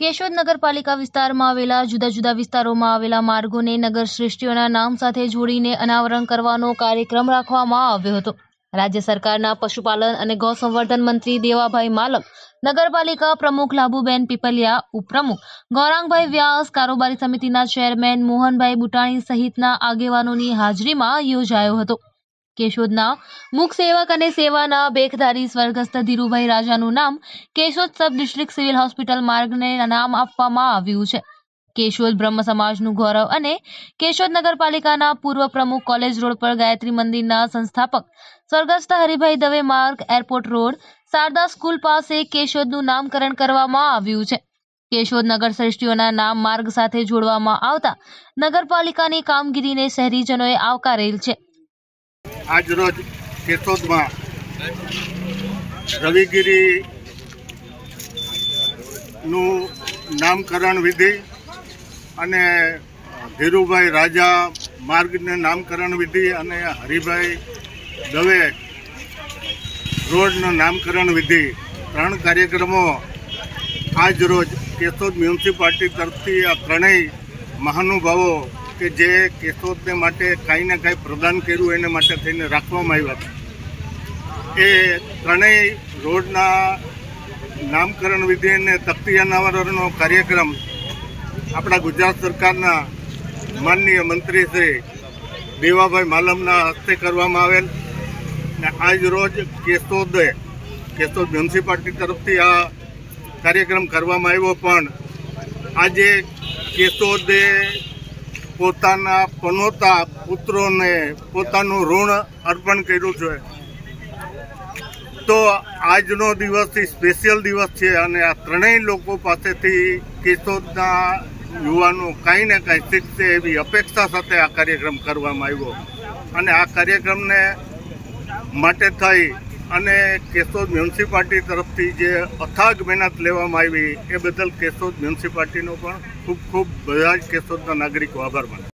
કેશોદ નગરપાલિકા વિસ્તારમાં આવેલા જુદા જુદા વિસ્તારોમાં આવેલા માર્ગોને નગરશ્રેષ્ઠીઓના નામ સાથે જોડીને અનાવરણ કરવાનો કાર્યક્રમ રાખવામાં આવ્યો હતો। રાજ્ય સરકારના પશુપાલન અને ગૌસંવર્ધન મંત્રી દેવાભાઈ માલમ, નગરપાલિકા પ્રમુખ લાભુબેન પીપલિયા, ઉપપ્રમુખ ગૌરાંગભાઈ વ્યાસ, કારોબારી સમિતિના ચેરમેન મોહનભાઈ બુટાણી સહિતના આગેવાનોની હાજરીમાં યોજાયો હતો। કેશોદના મુખ સેવક અને સેવાના બેખધારી સ્વર્ગસ્થ ધીરુભાઈ રાજાનું નામ Keshod sub district civil hospital માર્ગને નામ આપવામાં આવ્યું છે। કેશોદ બ્રહ્મ સમાજનું ગૌરવ અને કેશોદ નગરપાલિકાના પૂર્વ પ્રમુખ કોલેજ રોડ પર ગાયત્રી મંદિરના સંસ્થાપક સ્વર્ગસ્થ હરિભાઈ દવે માર્ગ, એરપોર્ટ રોડ, શારદા સ્કૂલ પાસે કેશોદનું નામકરણ કરવામાં આવ્યું છે। કેશોદ નગર શ્રેષ્ઠીઓના નામ માર્ગ સાથે જોડવામાં આવતા નગરપાલિકાની કામગીરીને શહેરીજનોએ આવકારેલ છે। आज रोज केशोद में रविगिरी नामकरण विधि अने धीरुभाई राजा मार्ग ने नामकरण विधि अने हरिभाई दवे रोड नो नामकरण विधि त्रण कार्यक्रमों आज रोज केशोद म्युनिसिपालिटी तरफथी आ त्रणेय महानुभावों के जे केशोद ने माटे काई ने काई प्रदान कर्युं एने माटे थईने राखवामां आव्या छे। ए त्रणेय रोडना नामकरण विधि अने तख्ती अनावरणनो कार्यक्रम आपणा गुजरात सरकारना माननीय मंत्री श्री देवाभाई मालमना हस्ते करवामां आवेल ने आज रोज केशोद म्युनिसिपालिटी तरफथी आ कार्यक्रम करवामां आव्यो। पण आजे केशोदे પોતાના પનોતા પુત્રોને પોતાનું ઋણ અર્પણ કર્યું છે। તો આજનો દિવસ સ્પેશિયલ દિવસ છે અને આ ત્રણેય લોકો પાસેથી કેશોદના યુવાનો કાંઈ ને કાંઈ શીખશે એવી અપેક્ષા સાથે આ કાર્યક્રમ કરવામાં આવ્યો અને આ કાર્યક્રમને માટે થઈ અને કેશોદ મ્યુનિસિપાલિટી તરફથી જે અથાગ મહેનત લેવામાં આવી એ બદલ કેશોદ મ્યુનિસિપાલિટીનો પણ ખૂબ ખૂબ બધા જ કેશોદના નાગરિકો આભાર માને।